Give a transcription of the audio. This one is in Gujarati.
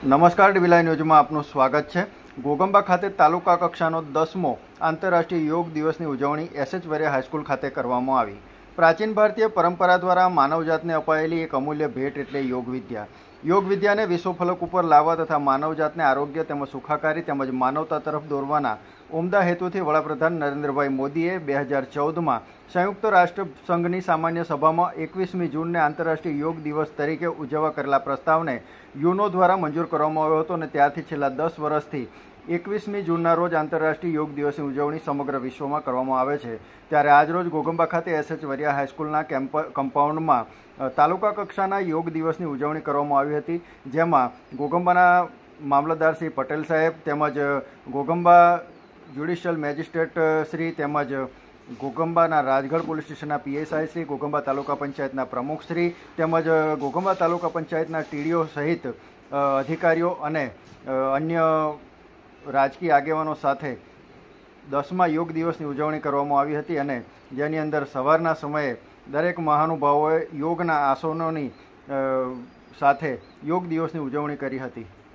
નમસ્કાર ડીવીલાઈ ન્યૂઝમાં આપનું સ્વાગત છે। ઘોગંબા ખાતે તાલુકા કક્ષાનો 10મો આંતરરાષ્ટ્રીય યોગ દિવસની ઉજવણી એસએચ વરિયા હાઈસ્કૂલ ખાતે કરવામાં આવી। પ્રાચીન ભારતીય પરંપરા દ્વારા માનવજાતને અપાયેલી એક અમૂલ્ય ભેટ એટલે યોગ વિદ્યા। યોગ વિદ્યાને વિશ્વ ફલક ઉપર લાવવા તથા માનવજાતને આરોગ્ય તેમજ સુખાકારી તેમજ માનવતા તરફ દોરવાના ઉમદા હેતુથી વડાપ્રધાન નરેન્દ્રભાઈ મોદીએ 2014માં સંયુક્ત રાષ્ટ્ર સંઘની સામાન્ય સભામાં 21મી જૂનને આંતરરાષ્ટ્રીય યોગ દિવસ તરીકે ઉજવવા કરેલા પ્રસ્તાવને યુનો દ્વારા મંજૂર કરવામાં આવ્યો હતો અને ત્યારથી છેલ્લા 10 વર્ષથી 21મી જૂનના રોજ આંતરરાષ્ટ્રીય યોગ દિવસની ઉજવણી સમગ્ર વિશ્વમાં કરવામાં આવે છે। ત્યારે આજરોજ ઘોગંબા ખાતે એસએચ વરિયા હાઈસ્કૂલના કમ્પાઉન્ડમાં તાલુકા કક્ષાના યોગ દિવસની ઉજવણી કરવામાં આવી હતી, જેમાં ઘોગંબાના મામલતદાર શ્રી પટેલ સાહેબ તેમજ ઘોગંબા જ્યુડિશિયલ મેજિસ્ટ્રેટ શ્રી તેમજ ઘોગંબાના રાજગઢ પોલીસ સ્ટેશનના પીએસઆઈ શ્રી, ઘોગંબા તાલુકા પંચાયતના પ્રમુખ શ્રી તેમજ ઘોગંબા તાલુકા પંચાયતના ટીડીઓ સહિત અધિકારીઓ અને અન્ય રાજકીય આગેવાનો સાથે 10મા યોગ દિવસની ઉજવણી કરવામાં આવી હતી અને જેની અંદર સવારના સમયે દરેક મહાનુભાવોએ યોગના આસનોની સાથે યોગ દિવસની ઉજવણી કરી હતી।